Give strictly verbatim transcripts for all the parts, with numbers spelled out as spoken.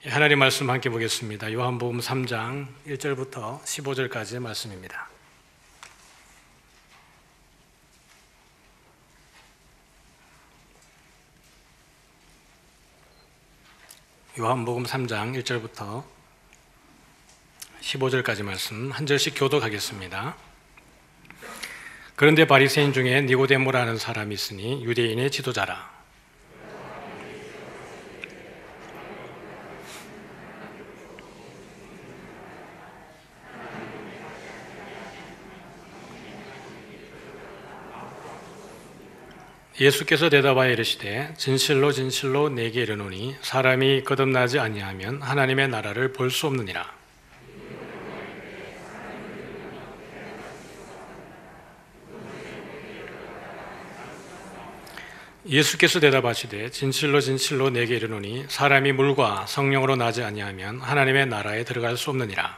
하나님 말씀 함께 보겠습니다. 요한복음 삼 장 일 절부터 십오 절까지의 말씀입니다. 요한복음 삼 장 일 절부터 십오 절까지 말씀 한 절씩 교독하겠습니다. 그런데 바리새인 중에 니고데모라는 사람이 있으니 유대인의 지도자라. 예수께서 대답하여 이르시되 진실로 진실로 내게 이르노니 사람이 거듭나지 아니하면 하나님의 나라를 볼 수 없느니라. 예수께서 대답하시되 진실로 진실로 내게 이르노니 사람이 물과 성령으로 나지 아니하면 하나님의 나라에 들어갈 수 없느니라.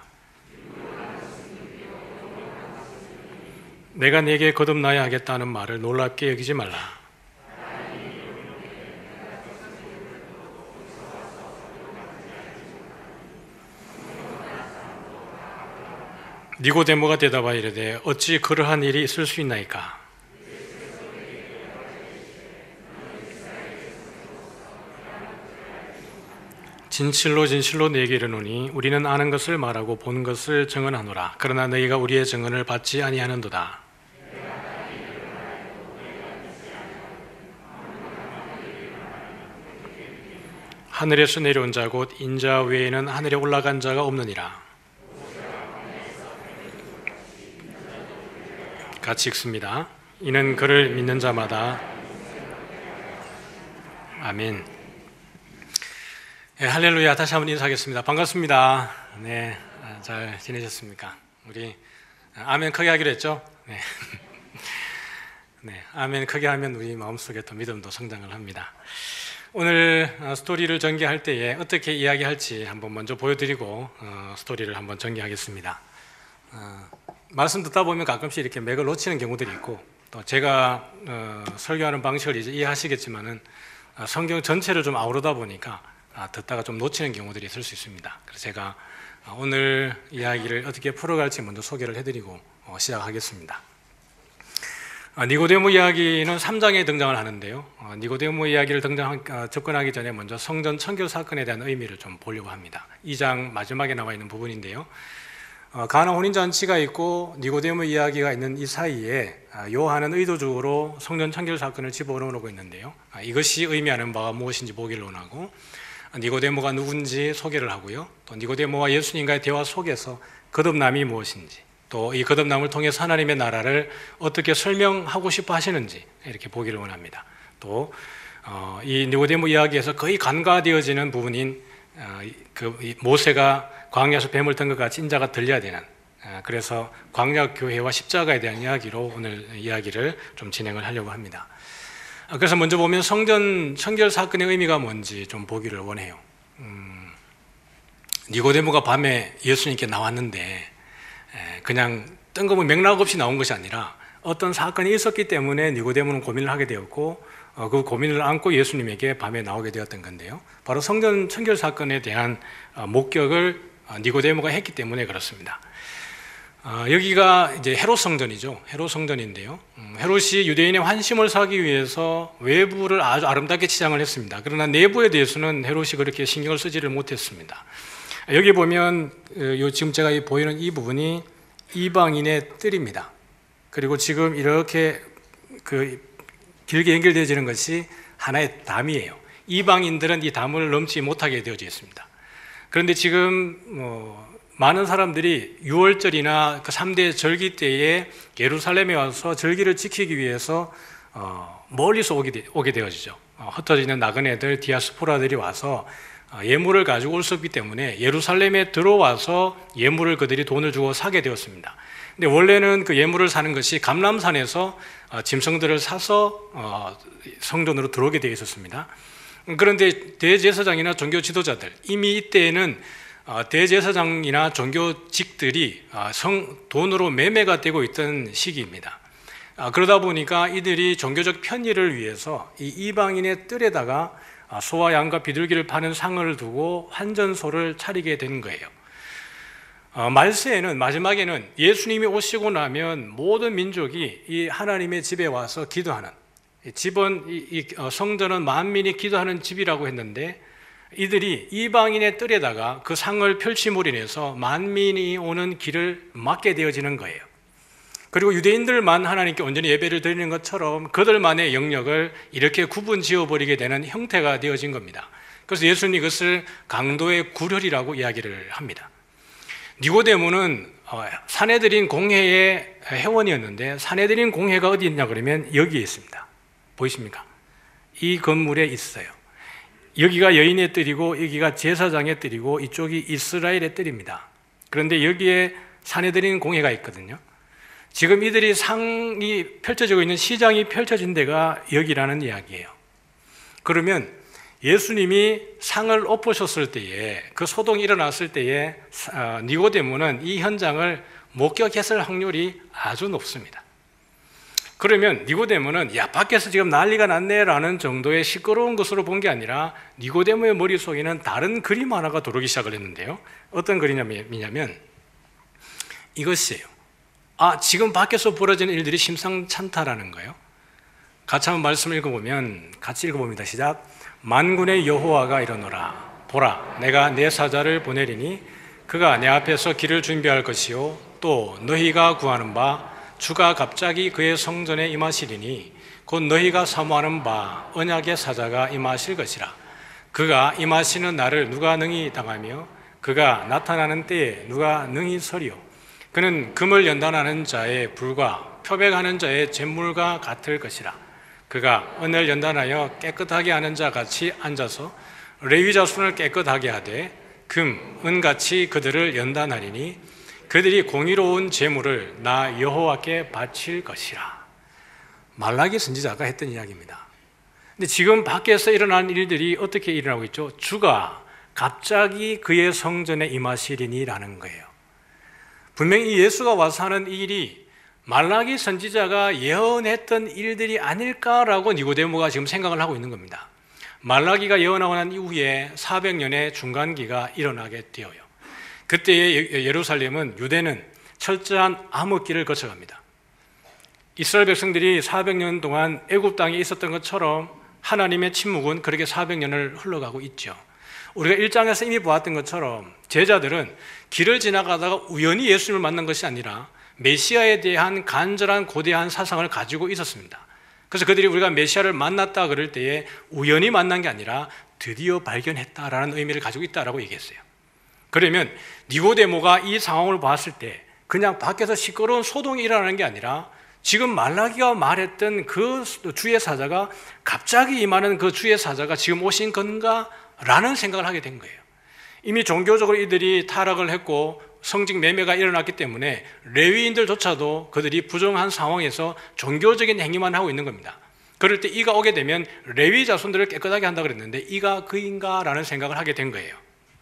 내가 네게 거듭나야 하겠다는 말을 놀랍게 여기지 말라. 니고데모가 대답하여 이르되 어찌 그러한 일이 있을 수 있나이까? 진실로 진실로 네게 이르노니 우리는 아는 것을 말하고 본 것을 증언하노라. 그러나 너희가 우리의 증언을 받지 아니하는도다. 하늘에서 내려온 자 곧 인자 외에는 하늘에 올라간 자가 없느니라. 같이 읽습니다. 이는 그를 믿는 자마다 아멘. 네, 할렐루야. 다시 한번 인사하겠습니다. 반갑습니다. 네, 잘 지내셨습니까? 우리 아멘 크게 하기로 했죠? 네, 네, 아멘 크게 하면 우리 마음속에 또 믿음도 성장을 합니다. 오늘 스토리를 전개할 때에 어떻게 이야기할지 한번 먼저 보여드리고 어, 스토리를 한번 전개하겠습니다. 어, 말씀 듣다 보면 가끔씩 이렇게 맥을 놓치는 경우들이 있고 또 제가 어, 설교하는 방식을 이제 이해하시겠지만은 어, 성경 전체를 좀 아우르다 보니까 아, 듣다가 좀 놓치는 경우들이 있을 수 있습니다. 그래서 제가 어, 오늘 이야기를 어떻게 풀어갈지 먼저 소개를 해드리고 어, 시작하겠습니다. 어, 니고데모 이야기는 삼 장에 등장을 하는데요. 어, 니고데모 이야기를 등장 어, 접근하기 전에 먼저 성전 청결 사건에 대한 의미를 좀 보려고 합니다. 이 장 마지막에 나와 있는 부분인데요. 어, 가나 혼인잔치가 있고 니고데모 이야기가 있는 이 사이에 아, 요한은 의도적으로 성전 청결 사건을 집어넣고 있는데요. 아, 이것이 의미하는 바가 무엇인지 보기를 원하고 아, 니고데모가 누군지 소개를 하고요. 또 니고데모와 예수님과의 대화 속에서 거듭남이 무엇인지 또 이 거듭남을 통해서 하나님의 나라를 어떻게 설명하고 싶어 하시는지 이렇게 보기를 원합니다. 또 어, 이 니고데모 이야기에서 거의 간과되어지는 부분인 어, 그 모세가 광야에서 뱀을 든 것 같이 인자가 들려야 되는 그래서 광야 교회와 십자가에 대한 이야기로 오늘 이야기를 좀 진행을 하려고 합니다. 그래서 먼저 보면 성전 청결 사건의 의미가 뭔지 좀 보기를 원해요. 음, 니고데모가 밤에 예수님께 나왔는데 그냥 뜬금없이 맥락 없이 나온 것이 아니라 어떤 사건이 있었기 때문에 니고데모는 고민을 하게 되었고 어, 그 고민을 안고 예수님에게 밤에 나오게 되었던 건데요. 바로 성전 청결 사건에 대한 어, 목격을 어, 니고데모가 했기 때문에 그렇습니다. 어, 여기가 이제 헤롯 성전이죠. 헤롯 성전인데요. 음, 헤롯이 유대인의 환심을 사기 위해서 외부를 아주 아름답게 치장을 했습니다. 그러나 내부에 대해서는 헤롯이 그렇게 신경을 쓰지를 못했습니다. 여기 보면 어, 요 지금 제가 보이는 이 부분이 이방인의 뜰입니다. 그리고 지금 이렇게 그 길게 연결되어지는 것이 하나의 담이에요. 이방인들은 이 담을 넘지 못하게 되어져 있습니다. 그런데 지금 뭐 많은 사람들이 유월절이나 그 삼 대 절기 때에 예루살렘에 와서 절기를 지키기 위해서 어 멀리서 오게, 되, 오게 되어지죠. 어 흩어지는 나그네들, 디아스포라들이 와서 어 예물을 가지고 올 수 없기 때문에 예루살렘에 들어와서 예물을 그들이 돈을 주고 사게 되었습니다. 근데 원래는 그 예물을 사는 것이 감람산에서 짐승들을 사서 성전으로 들어오게 되어 있었습니다. 그런데 대제사장이나 종교 지도자들, 이미 이때에는 대제사장이나 종교직들이 성, 돈으로 매매가 되고 있던 시기입니다. 그러다 보니까 이들이 종교적 편의를 위해서 이 이방인의 뜰에다가 소와 양과 비둘기를 파는 상을 두고 환전소를 차리게 된 거예요. 어, 말세에는, 마지막에는 예수님이 오시고 나면 모든 민족이 이 하나님의 집에 와서 기도하는, 집은 이, 이 성전은 만민이 기도하는 집이라고 했는데, 이들이 이방인의 뜰에다가 그 상을 펼침으로 인해서 만민이 오는 길을 막게 되어지는 거예요. 그리고 유대인들만 하나님께 온전히 예배를 드리는 것처럼 그들만의 영역을 이렇게 구분 지어버리게 되는 형태가 되어진 겁니다. 그래서 예수님이 이것을 강도의 굴혈이라고 이야기를 합니다. 니고데모는 사내들인 공회의 회원이었는데, 사내들인 공회가 어디 있냐 그러면 여기에 있습니다. 보이십니까? 이 건물에 있어요. 여기가 여인의 뜰이고 여기가 제사장의 뜰이고 이쪽이 이스라엘의 뜰입니다. 그런데 여기에 사내들인 공회가 있거든요. 지금 이들이 상이 펼쳐지고 있는, 시장이 펼쳐진 데가 여기라는 이야기예요. 그러면 예수님이 상을 엎으셨을 때에, 그 소동이 일어났을 때에 니고데모는 이 현장을 목격했을 확률이 아주 높습니다. 그러면 니고데모는 야, 밖에서 지금 난리가 났네라는 정도의 시끄러운 것으로 본 게 아니라 니고데모의 머릿속에는 다른 그림 하나가 들어오기 시작을 했는데요. 어떤 그림이냐면 이것이에요. 아, 지금 밖에서 벌어지는 일들이 심상찮다라는 거예요. 같이 한번 말씀을 읽어보면, 같이 읽어봅니다. 시작. 만군의 여호와가 이러노라. 보라, 내가 내 사자를 보내리니 그가 내 앞에서 길을 준비할 것이요 또 너희가 구하는 바 주가 갑자기 그의 성전에 임하시리니 곧 너희가 사모하는 바 언약의 사자가 임하실 것이라. 그가 임하시는 날을 누가 능히 당하며 그가 나타나는 때에 누가 능히 서리요. 그는 금을 연단하는 자의 불과 표백하는 자의 잿물과 같을 것이라. 그가 은을 연단하여 깨끗하게 하는 자 같이 앉아서 레위 자손을 깨끗하게 하되 금, 은같이 그들을 연단하리니 그들이 공의로운 제물을 나 여호와께 바칠 것이라. 말라기 선지자가 했던 이야기입니다. 근데 지금 밖에서 일어난 일들이 어떻게 일어나고 있죠? 주가 갑자기 그의 성전에 임하시리니라는 거예요. 분명히 예수가 와서 하는 이 일이 말라기 선지자가 예언했던 일들이 아닐까라고 니고데모가 지금 생각을 하고 있는 겁니다. 말라기가 예언하고 난 이후에 사백 년의 중간기가 일어나게 되어요. 그때의 예루살렘은, 유대는 철저한 암흑기를 거쳐갑니다. 이스라엘 백성들이 사백 년 동안 애굽 땅에 있었던 것처럼 하나님의 침묵은 그렇게 사백 년을 흘러가고 있죠. 우리가 일 장에서 이미 보았던 것처럼 제자들은 길을 지나가다가 우연히 예수님을 만난 것이 아니라 메시아에 대한 간절한 고대한 사상을 가지고 있었습니다. 그래서 그들이 우리가 메시아를 만났다 그럴 때에 우연히 만난 게 아니라 드디어 발견했다라는 의미를 가지고 있다라고 얘기했어요. 그러면 니고데모가 이 상황을 봤을 때 그냥 밖에서 시끄러운 소동이 일어나는 게 아니라 지금 말라기가 말했던 그 주의 사자가 갑자기 임하는 그 주의 사자가 지금 오신 건가? 라는 생각을 하게 된 거예요. 이미 종교적으로 이들이 타락을 했고 성직 매매가 일어났기 때문에 레위인들조차도 그들이 부정한 상황에서 종교적인 행위만 하고 있는 겁니다. 그럴 때 이가 오게 되면 레위 자손들을 깨끗하게 한다고 그랬는데 이가 그인가? 라는 생각을 하게 된 거예요.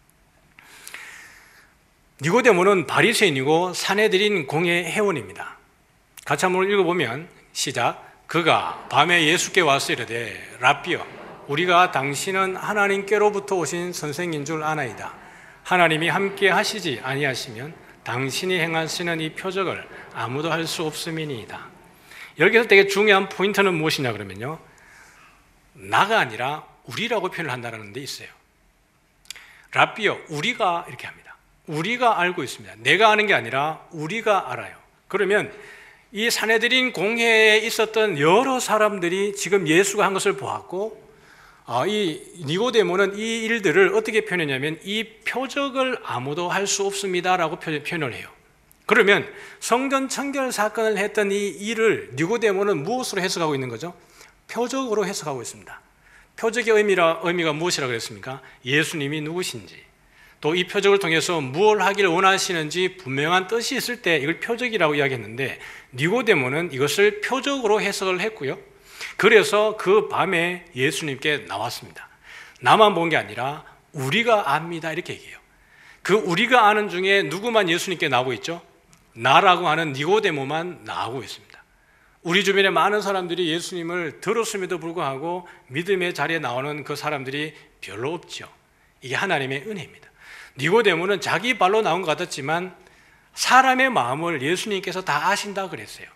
니고데모는 바리새인이고 사내들인 공회 회원입니다. 같이 한번 읽어보면 시작. 그가 밤에 예수께 와서 이르되 랍비여, 우리가 당신은 하나님께로부터 오신 선생인 줄 아나이다. 하나님이 함께 하시지 아니하시면 당신이 행하시는 이 표적을 아무도 할 수 없음이니이다. 여기서 되게 중요한 포인트는 무엇이냐 그러면요, 나가 아니라 우리라고 표현을 한다는 데 있어요. 랍비여, 우리가 이렇게 합니다. 우리가 알고 있습니다. 내가 아는 게 아니라 우리가 알아요. 그러면 이 사내들인 공회에 있었던 여러 사람들이 지금 예수가 한 것을 보았고, 아, 이 니고데모는 이 일들을 어떻게 표현했냐면 이 표적을 아무도 할 수 없습니다라고 표현을 해요. 그러면 성전 청결 사건을 했던 이 일을 니고데모는 무엇으로 해석하고 있는 거죠? 표적으로 해석하고 있습니다. 표적의 의미라, 의미가 무엇이라고 그랬습니까? 예수님이 누구신지, 또 이 표적을 통해서 무엇을 하기를 원하시는지 분명한 뜻이 있을 때 이걸 표적이라고 이야기했는데 니고데모는 이것을 표적으로 해석을 했고요. 그래서 그 밤에 예수님께 나왔습니다. 나만 본 게 아니라 우리가 압니다 이렇게 얘기해요. 그 우리가 아는 중에 누구만 예수님께 나오고 있죠? 나라고 하는 니고데모만 나오고 있습니다. 우리 주변에 많은 사람들이 예수님을 들었음에도 불구하고 믿음의 자리에 나오는 그 사람들이 별로 없죠. 이게 하나님의 은혜입니다. 니고데모는 자기 발로 나온 것 같았지만 사람의 마음을 예수님께서 다 아신다 그랬어요.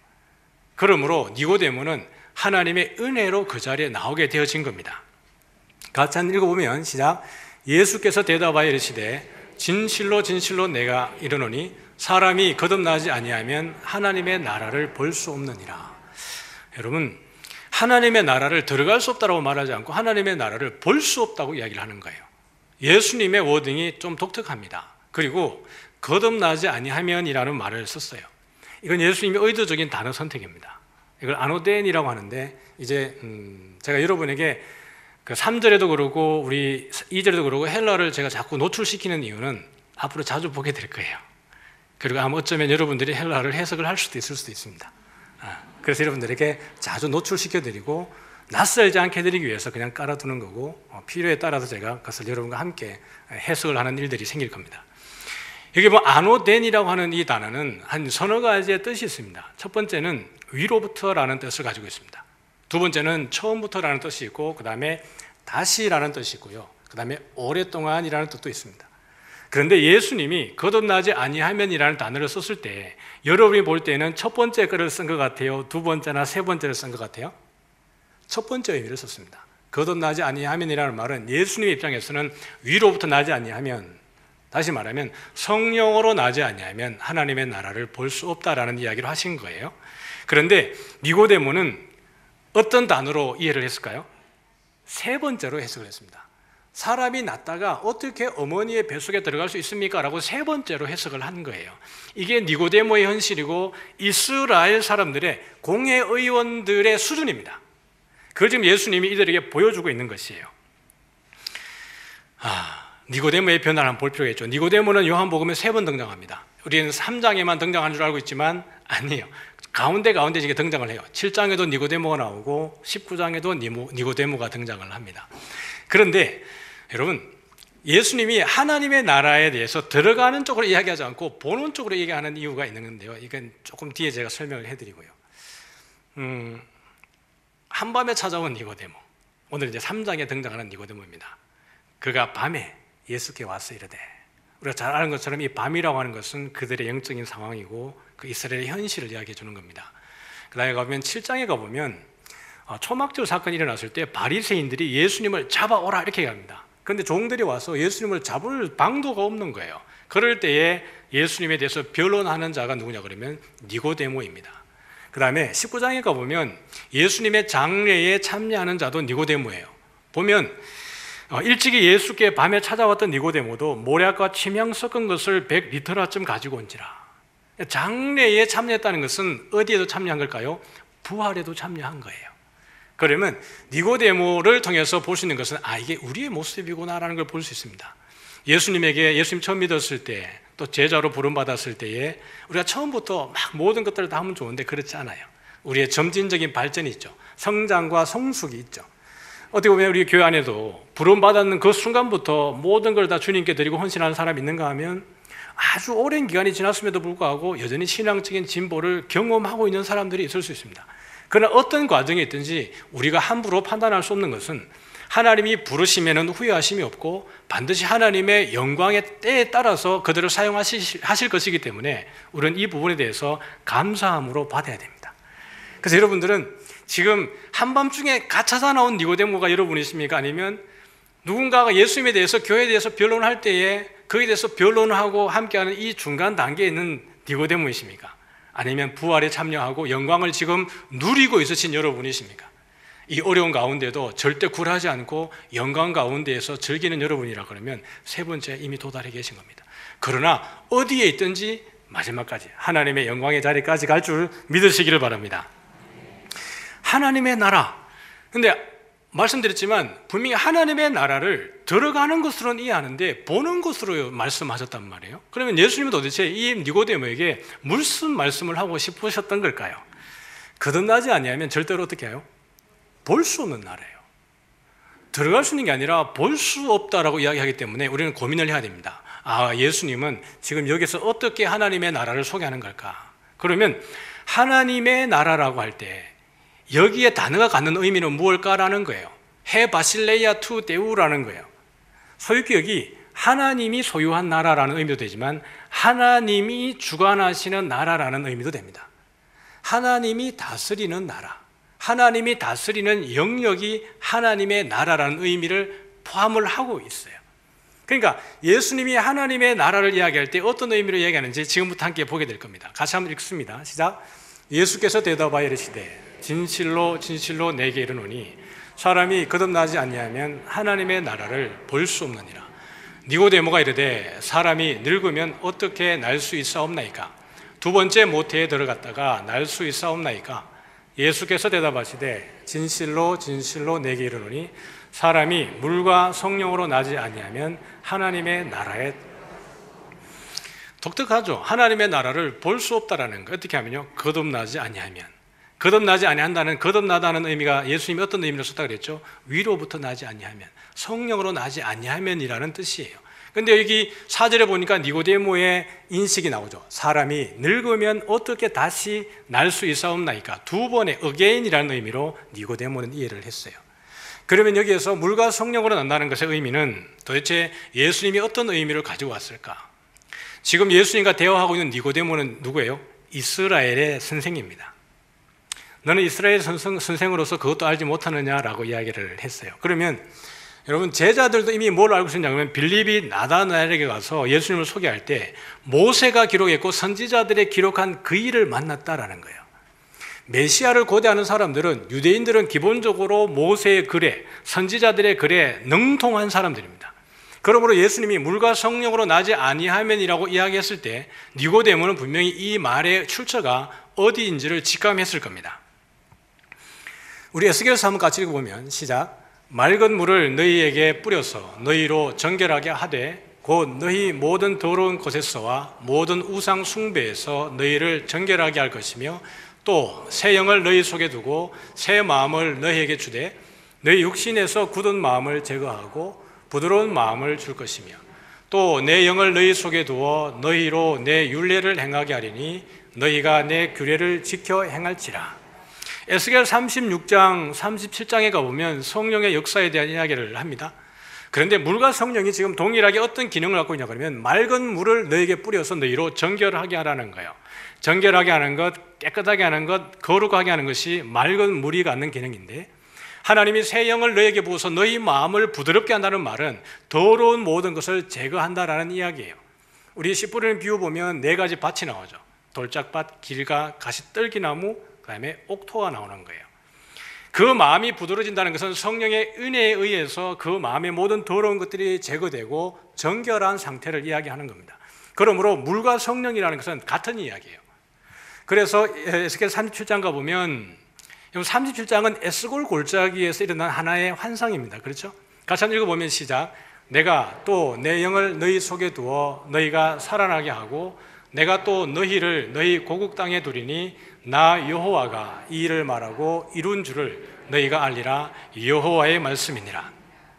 그러므로 니고데모는 하나님의 은혜로 그 자리에 나오게 되어진 겁니다. 같이 한번 읽어보면 시작. 예수께서 대답하여 이르시되 진실로 진실로 내가 이르노니 사람이 거듭나지 아니하면 하나님의 나라를 볼 수 없느니라. 여러분, 하나님의 나라를 들어갈 수 없다고 말하지 않고 하나님의 나라를 볼 수 없다고 이야기를 하는 거예요. 예수님의 워딩이 좀 독특합니다. 그리고 거듭나지 아니하면이라는 말을 썼어요. 이건 예수님의 의도적인 단어 선택입니다. 이걸 아노덴이라고 하는데, 이제 음 제가 여러분에게 그 삼 절에도 그러고 우리 이 절에도 그러고 헬라를 제가 자꾸 노출시키는 이유는 앞으로 자주 보게 될 거예요. 그리고 아마 어쩌면 여러분들이 헬라를 해석을 할 수도 있을 수도 있습니다. 그래서 여러분들에게 자주 노출시켜드리고 낯설지 않게 해드리기 위해서 그냥 깔아두는 거고, 필요에 따라서 제가 그것을 여러분과 함께 해석을 하는 일들이 생길 겁니다. 여기 뭐 아노덴이라고 하는 이 단어는 한 서너 가지의 뜻이 있습니다. 첫 번째는 위로부터라는 뜻을 가지고 있습니다. 두 번째는 처음부터라는 뜻이 있고, 그 다음에 다시라는 뜻이 있고요, 그 다음에 오랫동안이라는 뜻도 있습니다. 그런데 예수님이 거듭나지 아니하면이라는 단어를 썼을 때 여러분이 볼 때는 첫 번째 거를 쓴 것 같아요? 두 번째나 세 번째를 쓴 것 같아요? 첫 번째 의미를 썼습니다. 거듭나지 아니하면이라는 말은 예수님의 입장에서는 위로부터 나지 아니하면, 다시 말하면 성령으로 나지 아니하면 하나님의 나라를 볼 수 없다라는 이야기를 하신 거예요. 그런데 니고데모는 어떤 단어로 이해를 했을까요? 세 번째로 해석을 했습니다. 사람이 낳다가 어떻게 어머니의 뱃속에 들어갈 수 있습니까? 라고 세 번째로 해석을 한 거예요. 이게 니고데모의 현실이고 이스라엘 사람들의 공회의원들의 수준입니다. 그걸 지금 예수님이 이들에게 보여주고 있는 것이에요. 아, 니고데모의 변화를 한번 볼 필요가 있죠. 니고데모는 요한복음에 세 번 등장합니다. 우리는 삼 장에만 등장하는 줄 알고 있지만 아니에요. 가운데 가운데 이게 등장을 해요. 칠 장에도 니고데모가 나오고 십구 장에도 니고데모가 등장을 합니다. 그런데 여러분, 예수님이 하나님의 나라에 대해서 들어가는 쪽으로 이야기하지 않고 보는 쪽으로 얘기하는 이유가 있는 건데요, 이건 조금 뒤에 제가 설명을 해드리고요. 음, 한밤에 찾아온 니고데모, 오늘 이제 삼 장에 등장하는 니고데모입니다. 그가 밤에 예수께 와서 이르되, 우리가 잘 아는 것처럼 이 밤이라고 하는 것은 그들의 영적인 상황이고 그 이스라엘의 현실을 이야기해 주는 겁니다. 그 다음에 가보면 칠 장에 가보면 초막절 사건이 일어났을 때 바리새인들이 예수님을 잡아오라 이렇게 얘기합니다. 그런데 종들이 와서 예수님을 잡을 방도가 없는 거예요. 그럴 때에 예수님에 대해서 변론하는 자가 누구냐 그러면 니고데모입니다. 그 다음에 십구 장에 가보면 예수님의 장례에 참여하는 자도 니고데모예요. 보면 일찍이 예수께 밤에 찾아왔던 니고데모도 모략과 침향 섞은 것을 백 리터라쯤 가지고 온지라. 장례에 참여했다는 것은 어디에도 참여한 걸까요? 부활에도 참여한 거예요. 그러면 니고데모를 통해서 볼 수 있는 것은 아, 이게 우리의 모습이구나라는 걸 볼 수 있습니다. 예수님에게 예수님 처음 믿었을 때, 또 제자로 부름받았을 때에 우리가 처음부터 막 모든 것들을 다 하면 좋은데 그렇지 않아요. 우리의 점진적인 발전이 있죠. 성장과 성숙이 있죠. 어떻게 보면 우리 교회 안에도 부름받았는 그 순간부터 모든 걸 다 주님께 드리고 헌신하는 사람이 있는가 하면 아주 오랜 기간이 지났음에도 불구하고 여전히 신앙적인 진보를 경험하고 있는 사람들이 있을 수 있습니다. 그러나 어떤 과정이 있든지 우리가 함부로 판단할 수 없는 것은 하나님이 부르시면 후회하심이 없고 반드시 하나님의 영광의 때에 따라서 그들을 사용하실 것이기 때문에 우리는 이 부분에 대해서 감사함으로 받아야 됩니다. 그래서 여러분들은 지금 한밤중에 가차사 나온 니고데모가 여러분이십니까? 아니면 누군가가 예수님에 대해서 교회에 대해서 변론할 때에 그에 대해서 변론을 하고 함께하는 이 중간 단계에 있는 니고데모이십니까? 아니면 부활에 참여하고 영광을 지금 누리고 있으신 여러분이십니까? 이 어려운 가운데도 절대 굴하지 않고 영광 가운데에서 즐기는 여러분이라 그러면 세 번째 이미 도달해 계신 겁니다. 그러나 어디에 있든지 마지막까지 하나님의 영광의 자리까지 갈 줄 믿으시기를 바랍니다. 하나님의 나라, 근데 말씀드렸지만 분명히 하나님의 나라를 들어가는 것으로는 이해하는데 보는 것으로 말씀하셨단 말이에요. 그러면 예수님은 도대체 이 니고데모에게 무슨 말씀을 하고 싶으셨던 걸까요? 거듭나지 아니하면 절대로 어떻게 해요? 볼 수 없는 나라예요. 들어갈 수 있는 게 아니라 볼 수 없다라고 이야기하기 때문에 우리는 고민을 해야 됩니다. 아, 예수님은 지금 여기서 어떻게 하나님의 나라를 소개하는 걸까? 그러면 하나님의 나라라고 할 때 여기에 단어가 갖는 의미는 무엇일까라는 거예요. 해 바실레이아 투 데우라는 거예요. 소유기 여기 하나님이 소유한 나라라는 의미도 되지만 하나님이 주관하시는 나라라는 의미도 됩니다. 하나님이 다스리는 나라, 하나님이 다스리는 영역이 하나님의 나라라는 의미를 포함을 하고 있어요. 그러니까 예수님이 하나님의 나라를 이야기할 때 어떤 의미로 이야기하는지 지금부터 함께 보게 될 겁니다. 같이 한번 읽습니다. 시작. 예수께서 대답하여 이르시되 진실로 진실로 내게 이르노니 사람이 거듭나지 아니하면 하나님의 나라를 볼 수 없느니라. 니고데모가 이르되 사람이 늙으면 어떻게 날 수 있사옵나이까? 두 번째 모태에 들어갔다가 날 수 있사옵나이까? 예수께서 대답하시되 진실로 진실로 내게 이르노니 사람이 물과 성령으로 나지 아니하면 하나님의 나라에. 독특하죠. 하나님의 나라를 볼 수 없다라는 거. 어떻게 하면요? 거듭나지 아니하면. 거듭나지 아니한다는, 거듭나다는 의미가 예수님이 어떤 의미로 썼다 그랬죠? 위로부터 나지 아니하면, 성령으로 나지 아니하면이라는 뜻이에요. 근데 여기 사 절에 보니까 니고데모의 인식이 나오죠. 사람이 늙으면 어떻게 다시 날 수 있사옵나이까? 두 번의 again이라는 의미로 니고데모는 이해를 했어요. 그러면 여기에서 물과 성령으로 난다는 것의 의미는 도대체 예수님이 어떤 의미를 가지고 왔을까? 지금 예수님과 대화하고 있는 니고데모는 누구예요? 이스라엘의 선생입니다. 너는 이스라엘 선생, 선생으로서 그것도 알지 못하느냐라고 이야기를 했어요. 그러면 여러분 제자들도 이미 뭘 알고 있었냐면 빌립이 나다나엘에게 가서 예수님을 소개할 때 모세가 기록했고 선지자들의 기록한 그 일을 만났다라는 거예요. 메시아를 고대하는 사람들은, 유대인들은 기본적으로 모세의 글에, 선지자들의 글에 능통한 사람들입니다. 그러므로 예수님이 물과 성령으로 나지 아니하면이라고 이야기했을 때 니고데모는 분명히 이 말의 출처가 어디인지를 직감했을 겁니다. 우리 에스겔서 한번 같이 읽어보면 시작. 맑은 물을 너희에게 뿌려서 너희로 정결하게 하되 곧 너희 모든 더러운 곳에서와 모든 우상 숭배에서 너희를 정결하게 할 것이며 또 새 영을 너희 속에 두고 새 마음을 너희에게 주되 너희 육신에서 굳은 마음을 제거하고 부드러운 마음을 줄 것이며 또 내 영을 너희 속에 두어 너희로 내 율례를 행하게 하리니 너희가 내 규례를 지켜 행할지라. 에스겔 삼십육 장, 삼십칠 장에 가보면 성령의 역사에 대한 이야기를 합니다. 그런데 물과 성령이 지금 동일하게 어떤 기능을 갖고 있냐 그러면 맑은 물을 너에게 뿌려서 너희로 정결하게 하라는 거예요. 정결하게 하는 것, 깨끗하게 하는 것, 거룩하게 하는 것이 맑은 물이 갖는 기능인데 하나님이 새 영을 너에게 부어서 너희 마음을 부드럽게 한다는 말은 더러운 모든 것을 제거한다라는 이야기예요. 우리 씨 뿌리는 비유 보면 네 가지 밭이 나오죠. 돌짝밭, 길가, 가시떨기나무, 그 다음에 옥토가 나오는 거예요. 그 마음이 부드러워진다는 것은 성령의 은혜에 의해서 그 마음의 모든 더러운 것들이 제거되고 정결한 상태를 이야기하는 겁니다. 그러므로 물과 성령이라는 것은 같은 이야기예요. 그래서 에스겔 삼십칠 장 가보면 삼십칠 장은 에스골 골짜기에서 일어난 하나의 환상입니다. 그렇죠? 같이 한번 읽어보면 시작. 내가 또 내 영을 너희 속에 두어 너희가 살아나게 하고 내가 또 너희를 너희 고국 땅에 두리니 나 여호와가 이 일을 말하고 이룬 줄을 너희가 알리라. 여호와의 말씀이니라.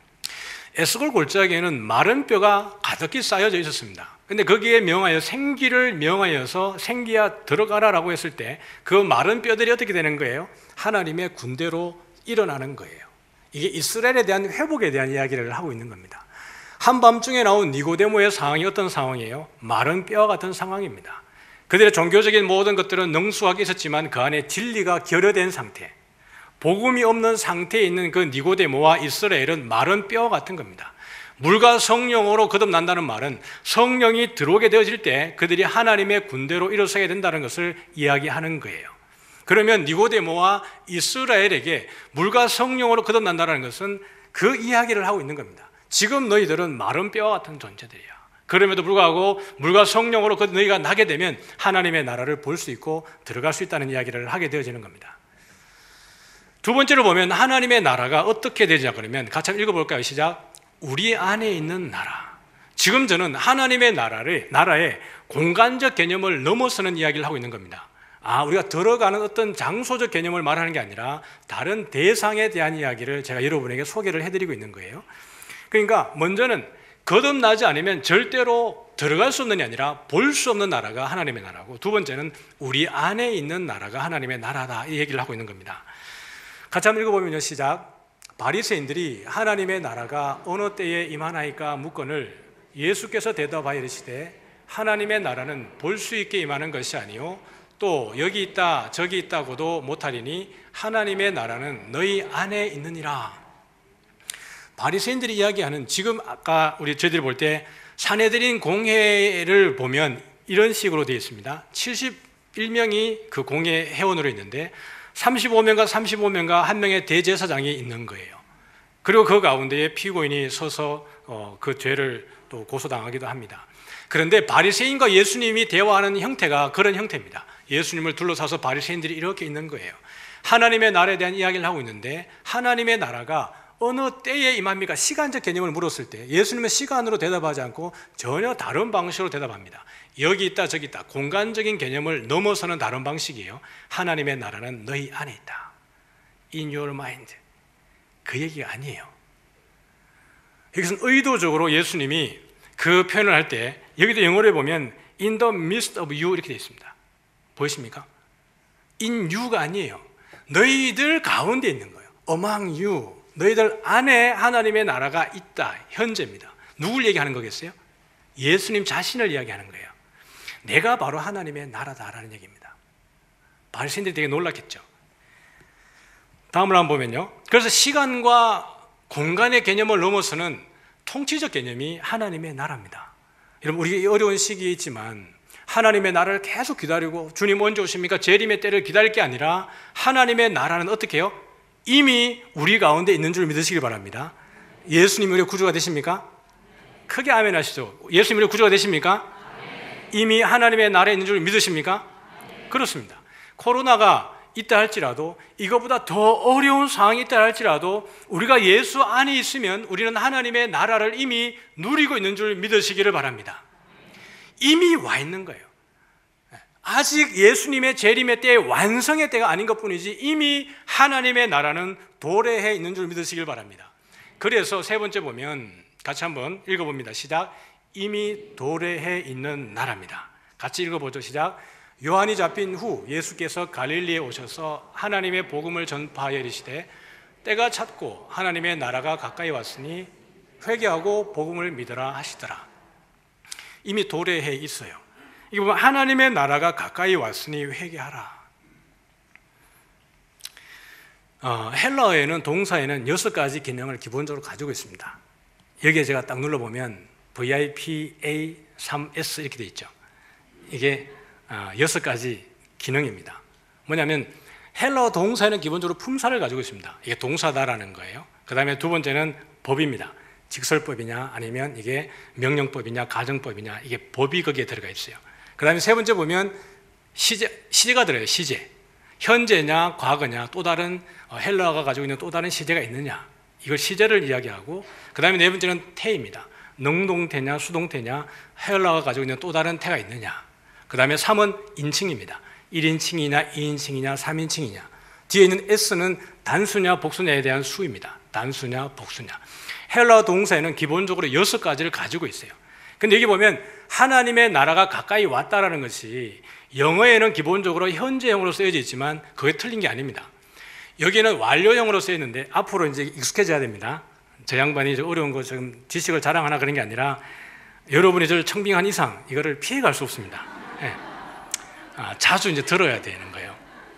에스골 골짜기에는 마른 뼈가 가득히 쌓여져 있었습니다. 근데 거기에 명하여 생기를 명하여서 생기야 들어가라라고 했을 때 그 마른 뼈들이 어떻게 되는 거예요? 하나님의 군대로 일어나는 거예요. 이게 이스라엘에 대한 회복에 대한 이야기를 하고 있는 겁니다. 한밤중에 나온 니고데모의 상황이 어떤 상황이에요? 마른 뼈와 같은 상황입니다. 그들의 종교적인 모든 것들은 능수하게 있었지만 그 안에 진리가 결여된 상태, 복음이 없는 상태에 있는 그 니고데모와 이스라엘은 마른 뼈와 같은 겁니다. 물과 성령으로 거듭난다는 말은 성령이 들어오게 되어질 때 그들이 하나님의 군대로 일어서게 된다는 것을 이야기하는 거예요. 그러면 니고데모와 이스라엘에게 물과 성령으로 거듭난다는 것은 그 이야기를 하고 있는 겁니다. 지금 너희들은 마른 뼈와 같은 존재들이야. 그럼에도 불구하고 물과 성령으로 너희가 나게 되면 하나님의 나라를 볼 수 있고 들어갈 수 있다는 이야기를 하게 되어지는 겁니다. 두 번째로 보면 하나님의 나라가 어떻게 되냐 그러면 같이 한번 읽어볼까요? 시작. 우리 안에 있는 나라. 지금 저는 하나님의 나라를, 나라의 공간적 개념을 넘어서는 이야기를 하고 있는 겁니다. 아, 우리가 들어가는 어떤 장소적 개념을 말하는 게 아니라 다른 대상에 대한 이야기를 제가 여러분에게 소개를 해드리고 있는 거예요. 그러니까 먼저는 거듭나지 않으면 절대로 들어갈 수 없는 게 아니라 볼 수 없는 나라가 하나님의 나라고, 두 번째는 우리 안에 있는 나라가 하나님의 나라다, 이 얘기를 하고 있는 겁니다. 같이 한번 읽어보면요. 시작. 바리새인들이 하나님의 나라가 어느 때에 임하나이까 묻거늘 예수께서 대답하여 이르시되 하나님의 나라는 볼 수 있게 임하는 것이 아니요 또 여기 있다 저기 있다고도 못하리니 하나님의 나라는 너희 안에 있느니라. 바리새인들이 이야기하는, 지금 아까 우리 저희들이 볼 때 산헤드린 공회를 보면 이런 식으로 되어 있습니다. 칠십일 명이 그 공회 회원으로 있는데 삼십오 명과 삼십오 명과 한 명의 대제사장이 있는 거예요. 그리고 그 가운데에 피고인이 서서 어, 그 죄를 또 고소당하기도 합니다. 그런데 바리새인과 예수님이 대화하는 형태가 그런 형태입니다. 예수님을 둘러싸서 바리새인들이 이렇게 있는 거예요. 하나님의 나라에 대한 이야기를 하고 있는데, 하나님의 나라가 어느 때에 임합니까? 시간적 개념을 물었을 때 예수님은 시간으로 대답하지 않고 전혀 다른 방식으로 대답합니다. 여기 있다 저기 있다, 공간적인 개념을 넘어서는 다른 방식이에요. 하나님의 나라는 너희 안에 있다, in your mind. 그 얘기가 아니에요. 여기서는 의도적으로 예수님이 그 표현을 할 때, 여기도 영어로 보면 in the midst of you 이렇게 되어 있습니다. 보이십니까? in you가 아니에요. 너희들 가운데 있는 거예요. among you, 너희들 안에 하나님의 나라가 있다, 현재입니다. 누굴 얘기하는 거겠어요? 예수님 자신을 이야기하는 거예요. 내가 바로 하나님의 나라다라는 얘기입니다. 바리새인들이 되게 놀랐겠죠. 다음을 한번 보면요. 그래서 시간과 공간의 개념을 넘어서는 통치적 개념이 하나님의 나라입니다. 여러분, 우리 어려운 시기에 있지만 하나님의 나라를 계속 기다리고 주님 언제 오십니까? 재림의 때를 기다릴 게 아니라 하나님의 나라는 어떻게 해요? 이미 우리 가운데 있는 줄 믿으시길 바랍니다. 예수님이 우리의 구주가 되십니까? 크게 아멘 하시죠. 예수님이 우리의 구주가 되십니까? 이미 하나님의 나라에 있는 줄 믿으십니까? 그렇습니다. 코로나가 있다 할지라도, 이거보다 더 어려운 상황이 있다 할지라도 우리가 예수 안에 있으면 우리는 하나님의 나라를 이미 누리고 있는 줄 믿으시기를 바랍니다. 이미 와 있는 거예요. 아직 예수님의 재림의 때, 완성의 때가 아닌 것뿐이지 이미 하나님의 나라는 도래해 있는 줄 믿으시길 바랍니다. 그래서 세 번째 보면 같이 한번 읽어봅니다. 시작. 이미 도래해 있는 나라입니다. 같이 읽어보죠. 시작. 요한이 잡힌 후 예수께서 갈릴리에 오셔서 하나님의 복음을 전파하여 이르시되 때가 찼고 하나님의 나라가 가까이 왔으니 회개하고 복음을 믿으라 하시더라. 이미 도래해 있어요. 이거 보면 하나님의 나라가 가까이 왔으니 회개하라. 어, 헬라어에는 동사에는 여섯 가지 기능을 기본적으로 가지고 있습니다. 여기에 제가 딱 눌러보면 브이 아이 피 에이 쓰리 에스 이렇게 돼 있죠. 이게 어, 여섯 가지 기능입니다. 뭐냐면 헬라어 동사에는 기본적으로 품사를 가지고 있습니다. 이게 동사다라는 거예요. 그 다음에 두 번째는 법입니다. 직설법이냐 아니면 이게 명령법이냐 가정법이냐, 이게 법이 거기에 들어가 있어요. 그 다음에 세 번째 보면 시제, 시제가 들어요. 시제. 현재냐 과거냐, 또 다른 헬라어가 가지고 있는 또 다른 시제가 있느냐, 이걸 시제를 이야기하고, 그 다음에 네 번째는 태입니다. 능동태냐 수동태냐, 헬라어가 가지고 있는 또 다른 태가 있느냐. 그 다음에 삼은 인칭입니다. 일 인칭이냐 이 인칭이냐 삼 인칭이냐. 뒤에 있는 S는 단수냐 복수냐에 대한 수입니다. 단수냐 복수냐. 헬라어 동사에는 기본적으로 여섯 가지를 가지고 있어요. 근데 여기 보면 하나님의 나라가 가까이 왔다라는 것이 영어에는 기본적으로 현재형으로 쓰여져 있지만 그게 틀린 게 아닙니다. 여기는 완료형으로 쓰여 있는데 앞으로 이제 익숙해져야 됩니다. 저 양반이 이제 어려운 거 지금 지식을 자랑하나 그런 게 아니라 여러분이 저를 청빙한 이상 이거를 피해갈 수 없습니다. 네. 아, 자주 이제 들어야 되는 거예요.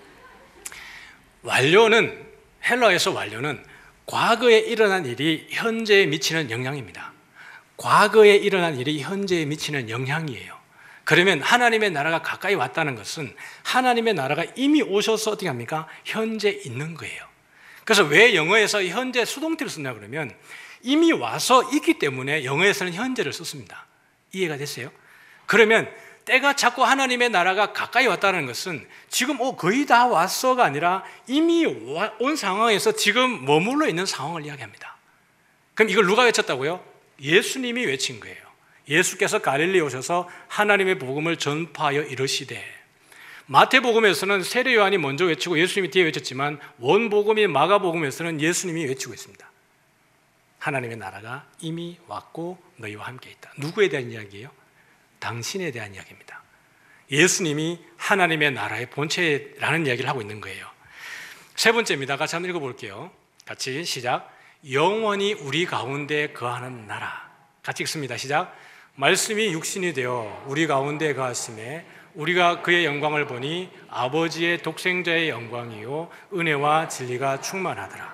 완료는, 헬라어에서 완료는 과거에 일어난 일이 현재에 미치는 영향입니다. 과거에 일어난 일이 현재에 미치는 영향이에요. 그러면 하나님의 나라가 가까이 왔다는 것은 하나님의 나라가 이미 오셔서 어떻게 합니까? 현재 있는 거예요. 그래서 왜 영어에서 현재 수동태를 쓰냐 그러면 이미 와서 있기 때문에 영어에서는 현재를 썼습니다. 이해가 됐어요? 그러면 때가 자꾸 하나님의 나라가 가까이 왔다는 것은 지금 어, 거의 다 왔어가 아니라 이미 와, 온 상황에서 지금 머물러 있는 상황을 이야기합니다. 그럼 이걸 누가 외쳤다고요? 예수님이 외친 거예요. 예수께서 갈릴리에 오셔서 하나님의 복음을 전파하여 이르시되, 마태복음에서는 세례 요한이 먼저 외치고 예수님이 뒤에 외쳤지만 원복음인 마가복음에서는 예수님이 외치고 있습니다. 하나님의 나라가 이미 왔고 너희와 함께 있다. 누구에 대한 이야기예요? 당신에 대한 이야기입니다. 예수님이 하나님의 나라의 본체라는 이야기를 하고 있는 거예요. 세 번째입니다. 같이 한번 읽어볼게요. 같이 시작. 영원히 우리 가운데 거하는 나라. 같이 읽습니다. 시작. 말씀이 육신이 되어 우리 가운데 거하심에 우리가 그의 영광을 보니 아버지의 독생자의 영광이요 은혜와 진리가 충만하더라.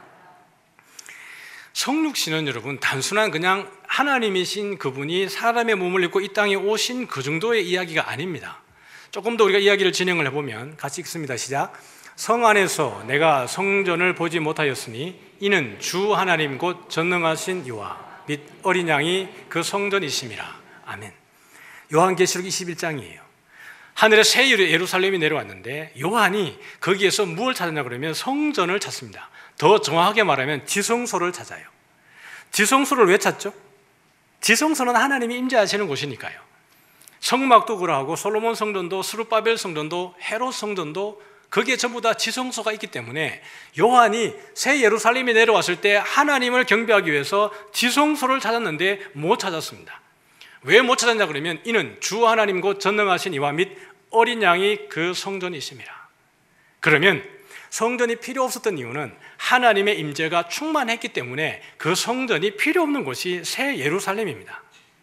성육신은 여러분 단순한 그냥 하나님이신 그분이 사람의 몸을 입고 이 땅에 오신 그 정도의 이야기가 아닙니다. 조금 더 우리가 이야기를 진행을 해보면 같이 읽습니다. 시작. 성 안에서 내가 성전을 보지 못하였으니 이는 주 하나님 곧 전능하신 이와 및 어린 양이 그 성전이심이라. 아멘. 요한계시록 이십일 장이에요. 하늘에 새 예루살렘이 내려왔는데 요한이 거기에서 무엇을 찾았냐 그러면 성전을 찾습니다. 더 정확하게 말하면 지성소를 찾아요. 지성소를 왜 찾죠? 지성소는 하나님이 임재하시는 곳이니까요. 성막도 그러하고 솔로몬 성전도 스룹바벨 성전도 헤롯 성전도 거기에 전부 다 지성소가 있기 때문에 요한이 새 예루살렘이 내려왔을 때 하나님을 경배하기 위해서 지성소를 찾았는데 못 찾았습니다. 왜 못 찾았냐 그러면 이는 주 하나님 곧 전능하신 이와 및 어린 양이 그 성전이심이라. 그러면 성전이 필요 없었던 이유는 하나님의 임재가 충만했기 때문에 그 성전이 필요 없는 곳이 새 예루살렘입니다.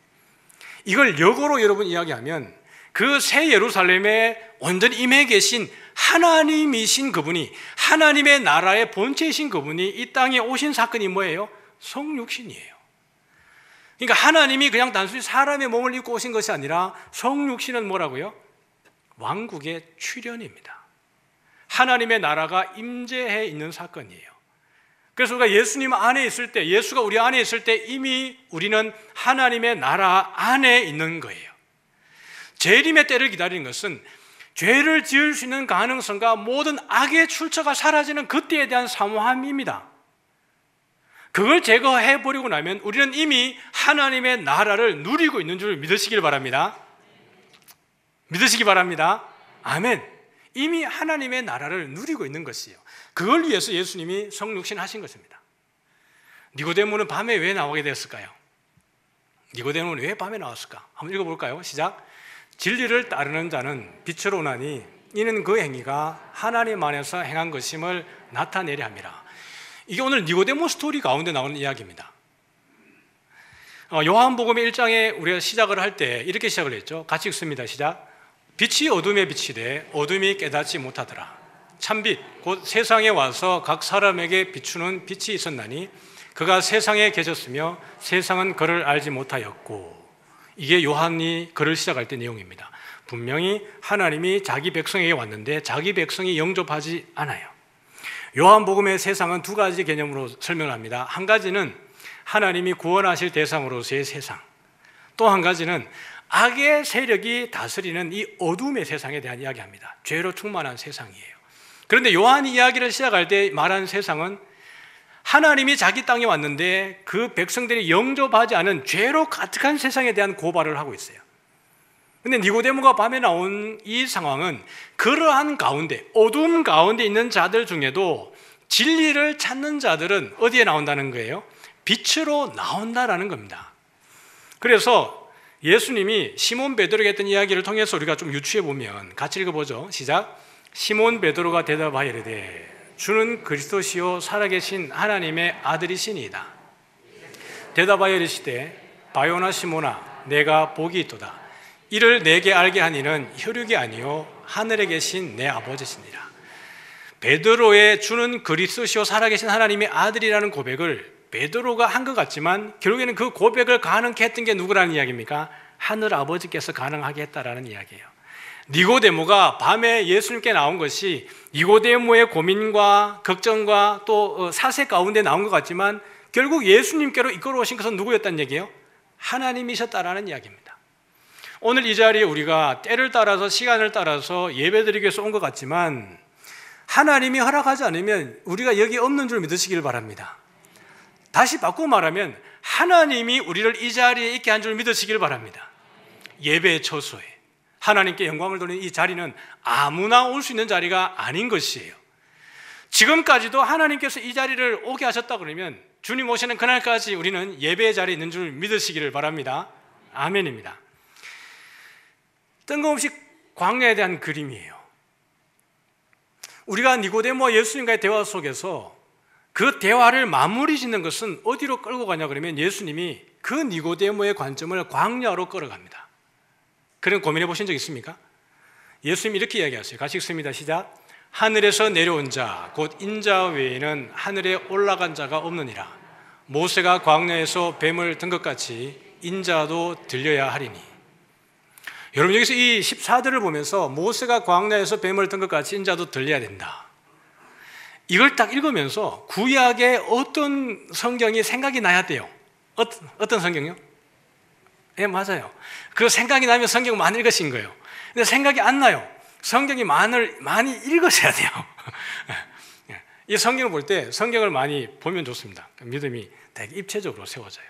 이걸 역으로 여러분 이야기하면 그 새 예루살렘에 온전히 임해 계신 하나님이신 그분이, 하나님의 나라의 본체이신 그분이 이 땅에 오신 사건이 뭐예요? 성육신이에요. 그러니까 하나님이 그냥 단순히 사람의 몸을 입고 오신 것이 아니라 성육신은 뭐라고요? 왕국의 출현입니다. 하나님의 나라가 임재해 있는 사건이에요. 그래서 우리가 예수님 안에 있을 때, 예수가 우리 안에 있을 때 이미 우리는 하나님의 나라 안에 있는 거예요. 재림의 때를 기다리는 것은 죄를 지을 수 있는 가능성과 모든 악의 출처가 사라지는 그때에 대한 사모함입니다. 그걸 제거해버리고 나면 우리는 이미 하나님의 나라를 누리고 있는 줄 믿으시길 바랍니다. 믿으시기 바랍니다. 아멘. 이미 하나님의 나라를 누리고 있는 것이에요. 그걸 위해서 예수님이 성육신 하신 것입니다. 니고데모는 밤에 왜 나오게 되었을까요? 니고데모는 왜 밤에 나왔을까? 한번 읽어볼까요? 시작. 진리를 따르는 자는 빛으로 오나니 이는 그 행위가 하나님 안에서 행한 것임을 나타내려 함이라. 이게 오늘 니고데모 스토리 가운데 나오는 이야기입니다. 어, 요한복음 일 장에 우리가 시작을 할 때 이렇게 시작을 했죠. 같이 읽습니다. 시작. 빛이 어둠에 비치되 어둠이 깨닫지 못하더라. 참빛 곧 세상에 와서 각 사람에게 비추는 빛이 있었나니 그가 세상에 계셨으며 세상은 그를 알지 못하였고. 이게 요한이 글을 시작할 때 내용입니다. 분명히 하나님이 자기 백성에게 왔는데 자기 백성이 영접하지 않아요. 요한복음의 세상은 두 가지 개념으로 설명을 합니다. 한 가지는 하나님이 구원하실 대상으로서의 세상, 또 한 가지는 악의 세력이 다스리는 이 어둠의 세상에 대한 이야기합니다. 죄로 충만한 세상이에요. 그런데 요한이 이야기를 시작할 때 말한 세상은 하나님이 자기 땅에 왔는데 그 백성들이 영접하지 않은 죄로 가득한 세상에 대한 고발을 하고 있어요. 그런데 니고데모가 밤에 나온 이 상황은 그러한 가운데, 어둠 가운데 있는 자들 중에도 진리를 찾는 자들은 어디에 나온다는 거예요? 빛으로 나온다라는 겁니다. 그래서 예수님이 시몬 베드로에게 했던 이야기를 통해서 우리가 좀 유추해 보면 같이 읽어보죠. 시작. 시몬 베드로가 대답하여 이르되 주는 그리스도시요 살아계신 하나님의 아들이시니이다. 대답하여 이르시되 바요나 시몬아 내가 복이 있도다. 이를 내게 알게 한 이는 혈육이 아니요 하늘에 계신 내 아버지시니라. 베드로의 주는 그리스도시요 살아계신 하나님의 아들이라는 고백을 베드로가 한 것 같지만 결국에는 그 고백을 가능케 했던 게 누구라는 이야기입니까? 하늘 아버지께서 가능하게 했다라는 이야기예요. 니고데모가 밤에 예수님께 나온 것이 니고데모의 고민과 걱정과 또 사세 가운데 나온 것 같지만 결국 예수님께로 이끌어 오신 것은 누구였다는 얘기예요? 하나님이셨다라는 이야기입니다. 오늘 이 자리에 우리가 때를 따라서 시간을 따라서 예배드리기 위해서 온 것 같지만 하나님이 허락하지 않으면 우리가 여기 없는 줄 믿으시길 바랍니다. 다시 바꾸고 말하면 하나님이 우리를 이 자리에 있게 한 줄 믿으시길 바랍니다. 예배의 처소에 하나님께 영광을 돌리는 이 자리는 아무나 올 수 있는 자리가 아닌 것이에요. 지금까지도 하나님께서 이 자리를 오게 하셨다 그러면 주님 오시는 그날까지 우리는 예배의 자리에 있는 줄 믿으시기를 바랍니다. 아멘입니다. 뜬금없이 광야에 대한 그림이에요. 우리가 니고데모와 예수님과의 대화 속에서 그 대화를 마무리 짓는 것은 어디로 끌고 가냐 그러면 예수님이 그 니고데모의 관점을 광야로 끌어갑니다. 그런 고민해 보신 적 있습니까? 예수님이 이렇게 이야기하세요. 같이 읽습니다. 시작. 하늘에서 내려온 자 곧 인자 외에는 하늘에 올라간 자가 없느니라. 모세가 광야에서 뱀을 든 것 같이 인자도 들려야 하리니. 여러분 여기서 이 십사 절을 보면서 모세가 광야에서 뱀을 든 것 같이 인자도 들려야 된다. 이걸 딱 읽으면서 구약의 어떤 성경이 생각이 나야 돼요. 어떤, 어떤 성경이요? 예, 맞아요. 그 생각이 나면 성경 많이 읽으신 거예요. 근데 생각이 안 나요. 성경이 많이, 많이 읽으셔야 돼요. 이 성경을 볼 때 성경을 많이 보면 좋습니다. 믿음이 되게 입체적으로 세워져요.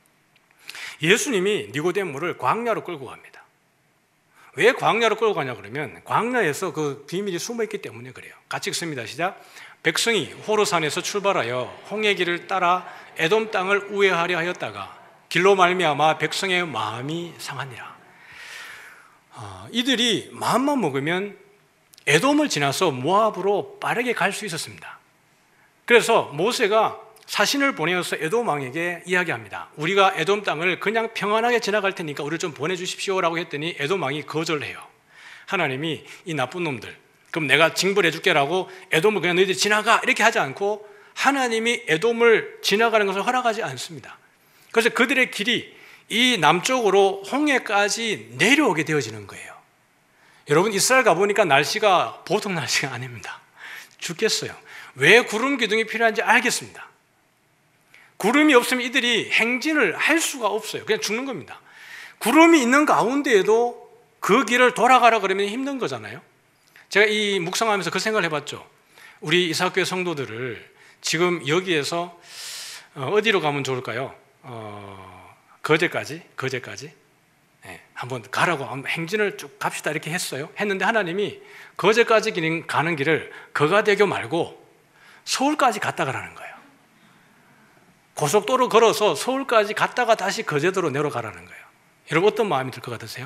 예수님이 니고데모를 광야로 끌고 갑니다. 왜 광야로 끌고 가냐 그러면 광야에서 그 비밀이 숨어있기 때문에 그래요. 같이 읽습니다. 시작. 백성이 호르산에서 출발하여 홍해 길을 따라 에돔 땅을 우회하려 하였다가 길로 말미암아 백성의 마음이 상하니라. 어, 이들이 마음만 먹으면 에돔을 지나서 모압으로 빠르게 갈 수 있었습니다. 그래서 모세가 사신을 보내어서 에돔 왕에게 이야기합니다. 우리가 에돔 땅을 그냥 평안하게 지나갈 테니까 우리를 좀 보내주십시오라고 했더니 에돔 왕이 거절해요. 하나님이 이 나쁜 놈들, 그럼 내가 징벌해 줄게라고 에돔을 그냥 너희들이 지나가 이렇게 하지 않고 하나님이 에돔을 지나가는 것을 허락하지 않습니다. 그래서 그들의 길이 이 남쪽으로 홍해까지 내려오게 되어지는 거예요. 여러분 이스라엘 가보니까 날씨가 보통 날씨가 아닙니다. 죽겠어요. 왜 구름 기둥이 필요한지 알겠습니다. 구름이 없으면 이들이 행진을 할 수가 없어요. 그냥 죽는 겁니다. 구름이 있는 가운데에도 그 길을 돌아가라 그러면 힘든 거잖아요. 제가 이 묵상하면서 그 생각을 해봤죠. 우리 이사학교의 성도들을 지금 여기에서 어디로 가면 좋을까요? 어, 거제까지? 거제까지? 네, 한번 가라고 한번 행진을 쭉 갑시다 이렇게 했어요. 했는데 하나님이 거제까지 가는 길을 거가대교 말고 서울까지 갔다 가라는 거예요. 고속도로 걸어서 서울까지 갔다가 다시 거제도로 내려가라는 거예요. 여러분 어떤 마음이 들 것 같으세요?